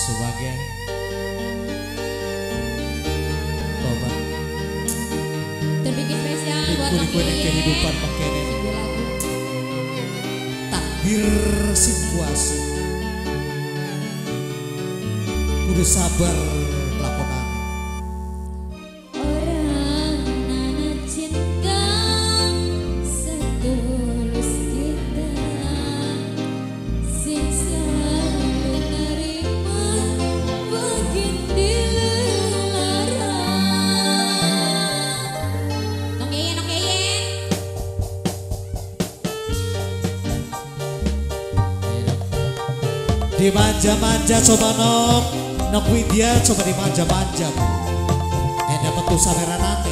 sebagai tobat terbikin spesial buat liku-liku kehidupan pakai takdir si kuasa kudu sabar lakonan orang nana cinta setulus kita sing selalu nerima bagian dilarang nong yeyen dimanja-manja coba nok Widya coba dimanja-manja dapat tuh saweran nate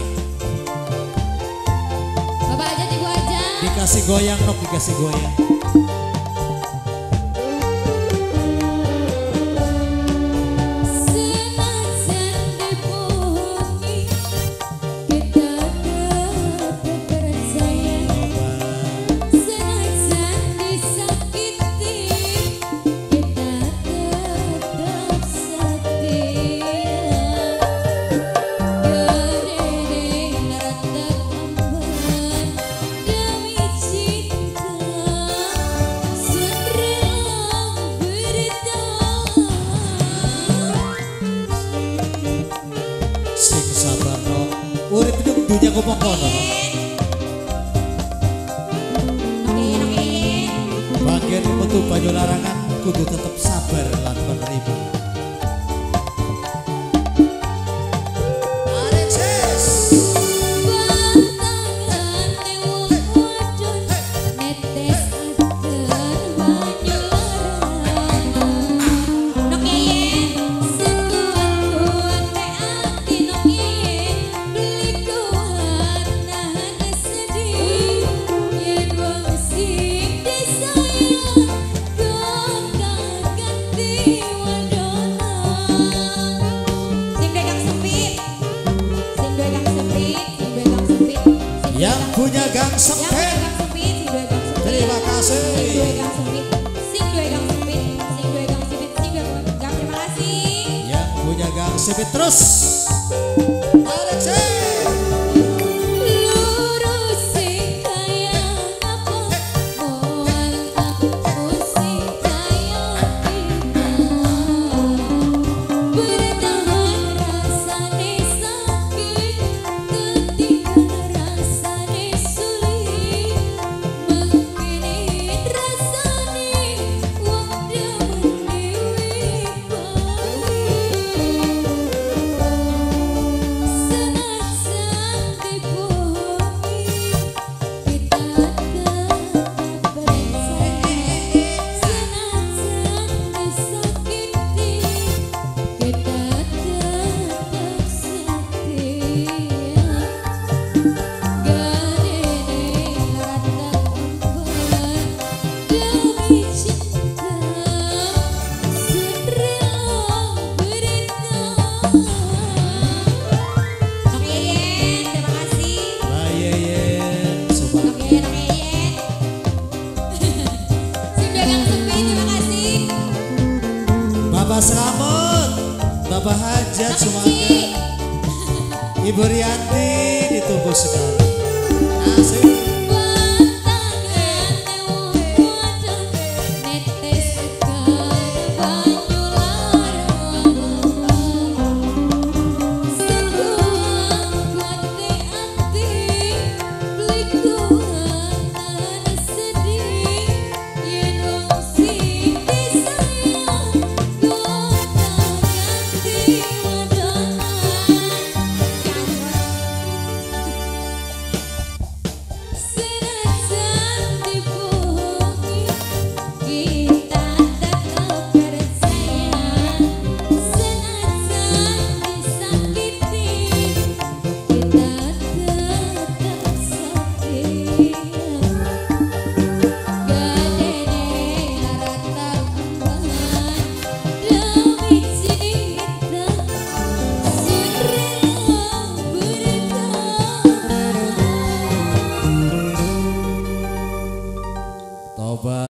bapak aja ibu aja dikasih goyang nok dikasih goyang urip hidup dunia kopong kono bagian metu banyu larangan kudu tetep sabar lan penerima yang punya gang sempit terima kasih yang punya gang sempit terus Bapak Selamat, Bapak Hajat semuanya, Ibu Rianti ditunggu sekali. Asik.